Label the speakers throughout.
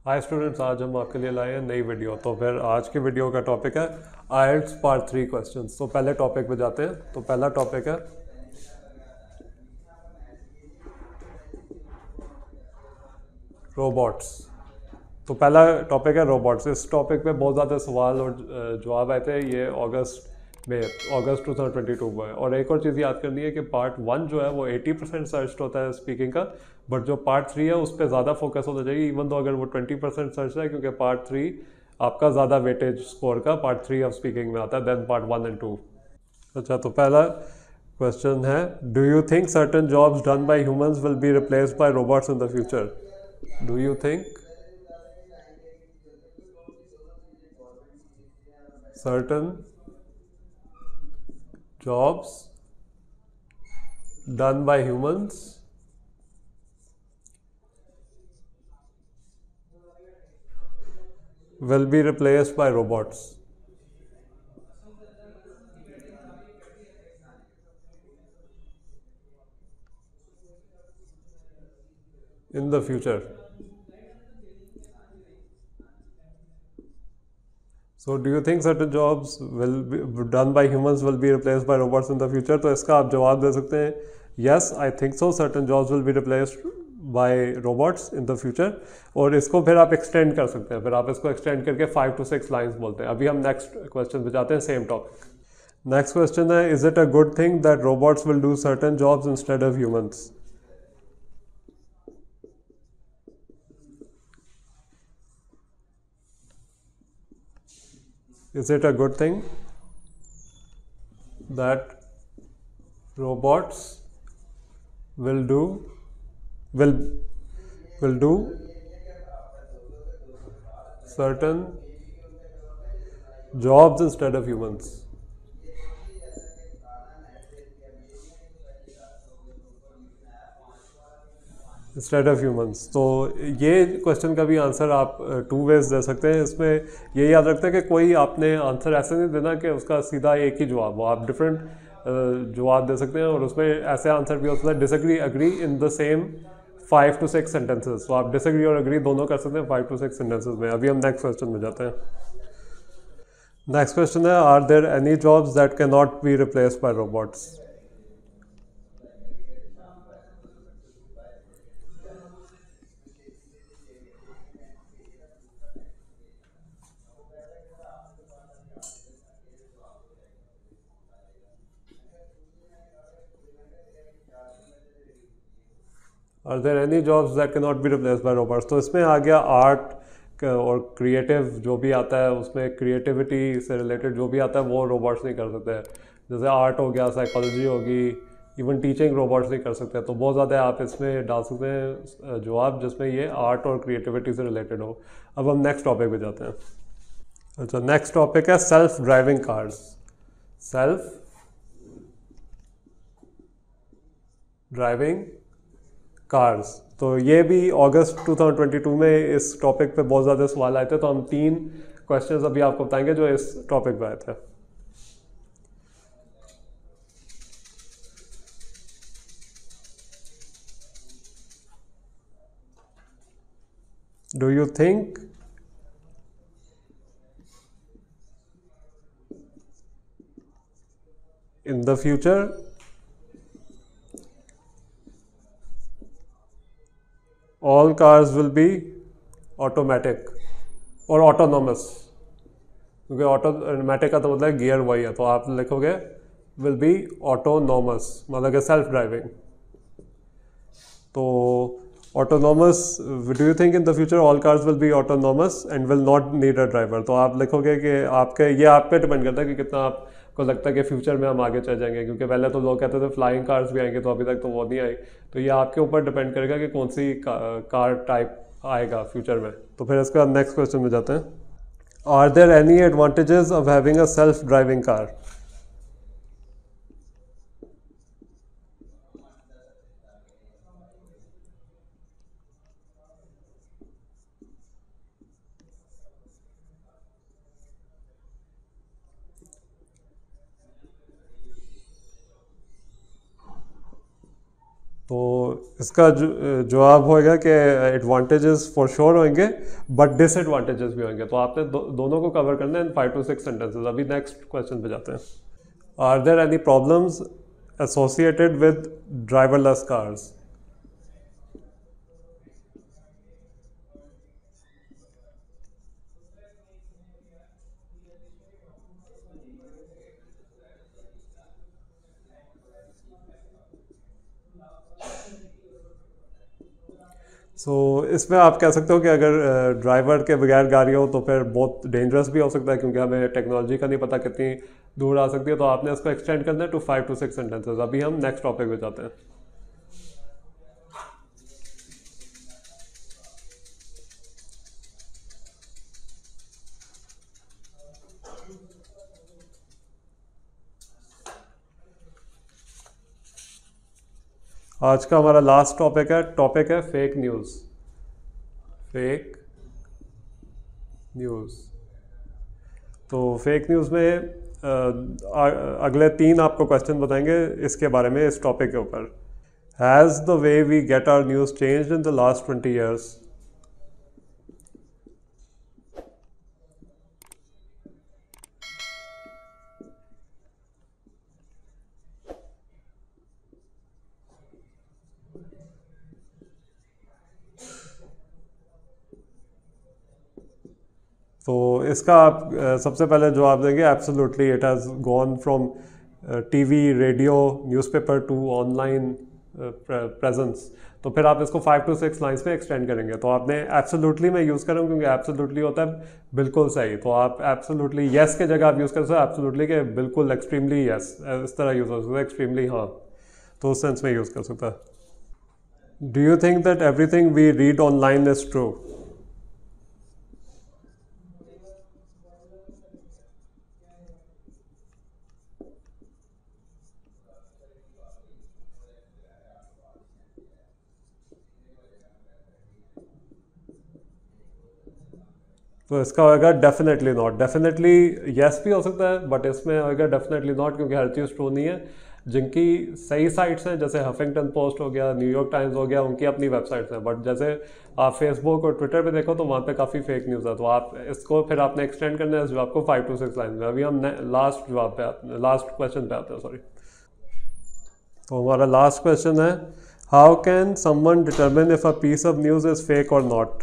Speaker 1: Hi students, आज हम आपके लिए लाए हैं नई वीडियो। तो फिर आज की वीडियो का टॉपिक है IELTS पार्ट 3 क्वेश्चंस। तो पहले टॉपिक पे जाते हैं। तो पहला टॉपिक है रोबोट्स। तो पहला टॉपिक है रोबोट्स। इस टॉपिक पे बहुत ज़्यादा सवाल और जवाब आए थे ये अगस्त 2022 में। और एक और चीज़ याद करनी है कि पार्ट 1 जो है वो 80% सर्च होता है स्पीकिंग का, बट जो पार्ट 3 है उस पर ज़्यादा फोकस होना चाहिए, इवन तो अगर वो 20% सर्च है, क्योंकि पार्ट 3 आपका ज़्यादा वेटेज स्कोर का पार्ट 3 ऑफ स्पीकिंग में आता है देन पार्ट 1 एंड 2। अच्छा, तो पहला क्वेश्चन है, do you think certain jobs done by humans will be replaced by robots in the future? Do you think certain jobs done by humans will be replaced by robots in the future? So do you think certain jobs will be done by humans will be replaced by robots in the future? तो इसका आप जवाब दे सकते हैं yes, I think so, certain jobs will be replaced by robots in the future। और इसको फिर आप एक्सटेंड कर सकते हैं, फिर आप इसको एक्सटेंड करके 5 to 6 लाइन्स बोलते हैं। अभी हम नेक्स्ट क्वेश्चन पे जाते हैं, सेम टॉपिक। नेक्स्ट क्वेश्चन है, is it a good thing that robots will do certain jobs instead of humans? Is it a good thing that robots will do certain jobs instead of humans? Instead of humans. तो ये question का भी answer आप 2 veg दे सकते हैं। इसमें ये याद रखते हैं कि कोई आपने आंसर ऐसे नहीं देना कि उसका सीधा एक ही जवाब हो, आप डिफरेंट जवाब दे सकते हैं। और उसमें ऐसे आंसर भी हो सकता है disagree agree in the same 5 to 6 sentences. तो आप डिसएग्री और अग्री दोनों कर सकते हैं 5 to 6 सेंटेंसेस में। अभी हम नेक्स्ट क्वेश्चन में जाते हैं। नेक्स्ट क्वेश्चन है, are there any jobs that can not be replaced by robots? Are there any jobs that can not be replaced by robots? तो इसमें आ गया आर्ट और क्रिएटिव जो भी आता है, उसमें क्रिएटिविटी से रिलेटेड जो भी आता है वो रोबोट्स नहीं कर सकते। जैसे आर्ट हो गया, साइकोलॉजी होगी, इवन टीचिंग रोबोट्स नहीं कर सकते। तो बहुत ज़्यादा आप इसमें डाल सकते हैं जवाब जिसमें ये आर्ट और क्रिएटिविटी से रिलेटेड हो। अब हम नेक्स्ट टॉपिक पे जाते हैं। अच्छा, नेक्स्ट टॉपिक है self driving cars. Self driving cars. तो ये भी अगस्त 2022 में इस टॉपिक पे बहुत ज़्यादा सवाल आए थे। तो हम 3 क्वेश्चंस अभी आपको बताएंगे जो इस टॉपिक पे आए थे। Do you think in the future all cars will be automatic और autonomous? क्योंकि ऑटोमेटिक का तो मतलब गियर वही है, तो आप लिखोगे विल बी ऑटोनॉमस, मतलब कि सेल्फ ड्राइविंग। तो autonomous, do you think in the future all cars will be autonomous and will not need a driver? तो आप लिखोगे कि आपके ये आप पे डिपेंड करता है कि कितना आपको लगता है कि फ्यूचर में हम आगे चल जाएंगे, क्योंकि पहले तो लोग कहते थे फ्लाइंग कार्स भी आएंगे, तो अभी तक तो वो नहीं आई। तो ये आपके ऊपर डिपेंड करेगा कि कौन सी कार टाइप आएगा फ्यूचर में। तो फिर इसके बाद नेक्स्ट क्वेश्चन में जाते हैं। Are there any advantages of having a self driving car? तो इसका जवाब होएगा कि एडवांटेजेस फॉर श्योर होंगे बट डिसएडवांटेजेस भी होंगे। तो आपने दोनों को कवर करना है इन 5 to 6 सेंटेंसेस। अभी नेक्स्ट क्वेश्चन पे जाते हैं। Are there any problems associated with driverless cars? इसमें आप कह सकते हो कि अगर ड्राइवर के बगैर गाड़ी हो तो फिर बहुत डेंजरस भी हो सकता है, क्योंकि हमें टेक्नोलॉजी का नहीं पता कितनी दूर आ सकती है। तो आपने इसको एक्सटेंड करना है टू 5 to 6 सेंटेंसेस। अभी हम नेक्स्ट टॉपिक पे जाते हैं। आज का हमारा लास्ट टॉपिक है फेक न्यूज़। Fake news. तो फेक न्यूज़ में अगले 3 आपको क्वेश्चन बताएंगे इसके बारे में, इस टॉपिक के ऊपर। Has the way we get our news changed in the last 20 years? तो इसका आप सबसे पहले जवाब देंगे absolutely. It has gone from TV, radio, newspaper to online presence. तो फिर आप इसको 5 to 6 लाइन्स में एक्सटेंड करेंगे। तो आपने एब्सोल्युटली में यूज़ करें, क्योंकि एब्सोल्युटली होता है बिल्कुल सही। तो आप एब्सोल्युटली यस के जगह आप यूज़ कर सकते हो एब्सोल्युटली के बिल्कुल, एक्सट्रीमली यस, इस तरह यूज़ हो सकता है, एक्सट्रीमली हाँ, तो उस सेंस में यूज़ कर सकता है। Do you think that everything we read online is true? तो इसका होगा डेफिनेटली नॉट। डेफिनेटली यस भी हो सकता है, बट इसमें होगा डेफिनेटली नॉट, क्योंकि हर चीज़ ट्रू नहीं है। जिनकी सही साइट्स हैं, जैसे हफिंगटन पोस्ट हो गया, न्यूयॉर्क टाइम्स हो गया, उनकी अपनी वेबसाइट्स हैं। बट जैसे आप फेसबुक और ट्विटर पे देखो तो वहाँ पे काफ़ी फेक न्यूज़ है। तो आप इसको फिर आपने एक्सटेंड करना है इस जवाब को 5 to 6 लाइन में। अभी हम लास्ट क्वेश्चन पे आते हैं, सॉरी। तो हमारा लास्ट क्वेश्चन है, how can someone determine if a piece of news is fake or not?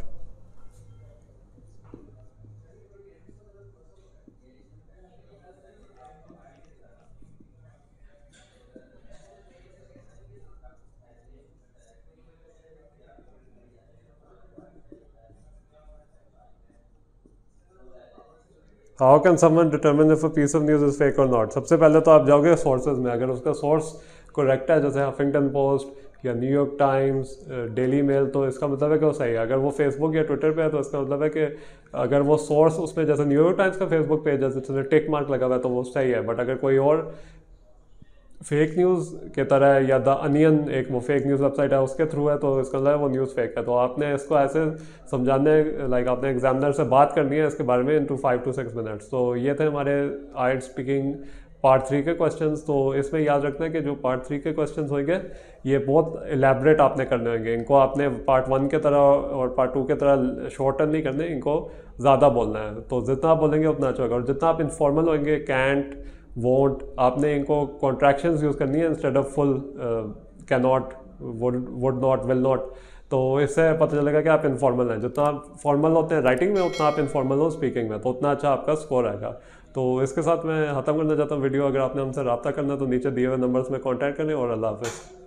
Speaker 1: How can someone determine if a piece of news is fake or not? सबसे पहले तो आप जाओगे सोर्सेज में। अगर उसका सोर्स करेक्ट है, जैसे हफिंगटन पोस्ट या न्यूयॉर्क टाइम्स, डेली मेल, तो इसका मतलब है कि वो सही है। अगर वो फेसबुक या ट्विटर पे है तो इसका मतलब है कि अगर वो सोर्स उसमें, जैसे न्यूयॉर्क टाइम्स का फेसबुक पेज है जिसमें टिक मार्क लगा हुआ है, तो वो सही है। बट अगर कोई और फेक न्यूज़ के तरह या द अनियन, एक वो फेक न्यूज़ वेबसाइट है, उसके थ्रू है, तो इसका मतलब वो न्यूज़ फेक है। तो आपने इसको ऐसे समझाने, लाइक आपने एग्जामिनर से बात करनी है इसके बारे में इन टू 5 to 6 मिनट्स। तो ये थे हमारे IELTS स्पीकिंग पार्ट 3 के क्वेश्चंस। तो इसमें याद रखना है कि जो पार्ट 3 के क्वेश्चंस होंगे ये बहुत एलैबोरेट आपने करने होंगे। इनको आपने पार्ट 1 के तरह और पार्ट 2 के तरह शॉर्टन नहीं करने, इनको ज़्यादा बोलना है। तो जितना आप बोलेंगे उतना अच्छा होगा। और जितना आप इनफॉर्मल होंगे, कैंट, वोंट, आपने इनको कॉन्ट्रैक्शंस यूज़ करनी है instead of full can not, would not, will not. तो इससे पता चलेगा कि आप इनफॉर्मल हैं। जितना आप फॉर्मल होते हैं राइटिंग में, उतना आप इनफॉर्मल हो स्पीकिंग में, तो उतना अच्छा आपका स्कोर आएगा। तो इसके साथ मैं ख़त्म करना चाहता हूँ वीडियो। अगर आपने हमसे रब्ता करना तो नीचे दिए हुए नंबर्स में कॉन्टैक्ट करें, और अल्लाह हाफ़िज़।